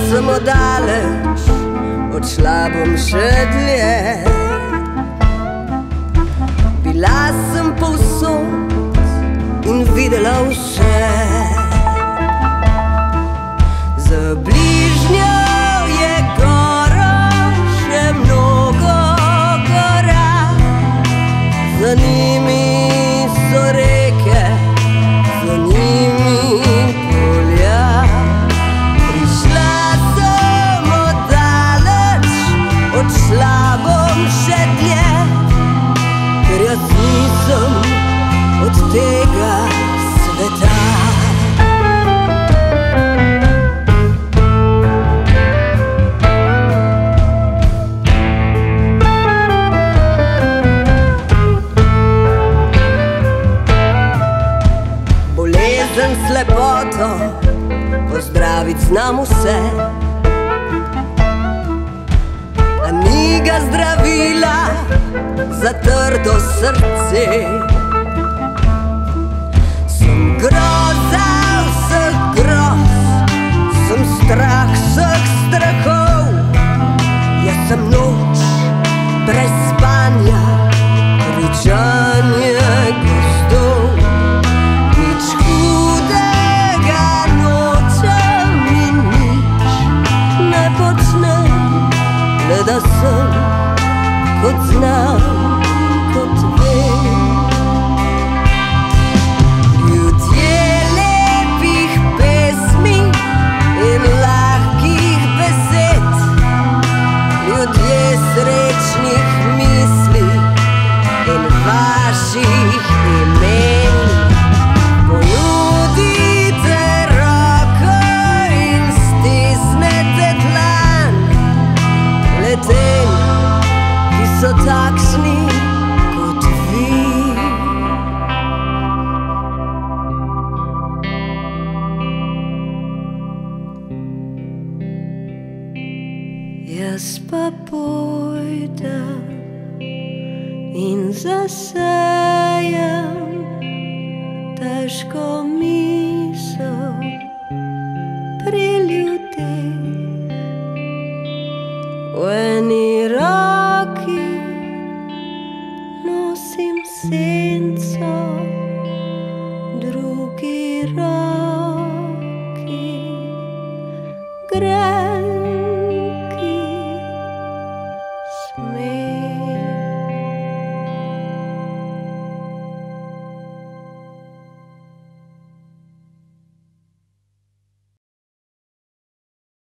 sem oddaleč, odšla bom še dlje. Bila sem povsod in videla vse. Za bližnjo je gora še mnogo gora, za njimi so reke, za njimi polja. Prišla sem oddaleč, odšla bom še dlje, ker jaz nisem od tega sveta. Slepoto pozdraviti znam vse, a ni ga zdravila za trdo srce. Sem groza vseh groz, sem strah vseh strahov. Jaz sem noč brez spanja, kričanje gozdov. Da sem kot znam, kot vem. Ljudje lepih pesmi in lahkih besed, ljudje srečnih misli in vaših imen. Ponudite roko in stisnete dlan tem, ki so takšni kot vi. Jaz pa pojdem in zasejem težko misel pri ljudeh. V eni roki nosim senco, drugi roki grenki smeh.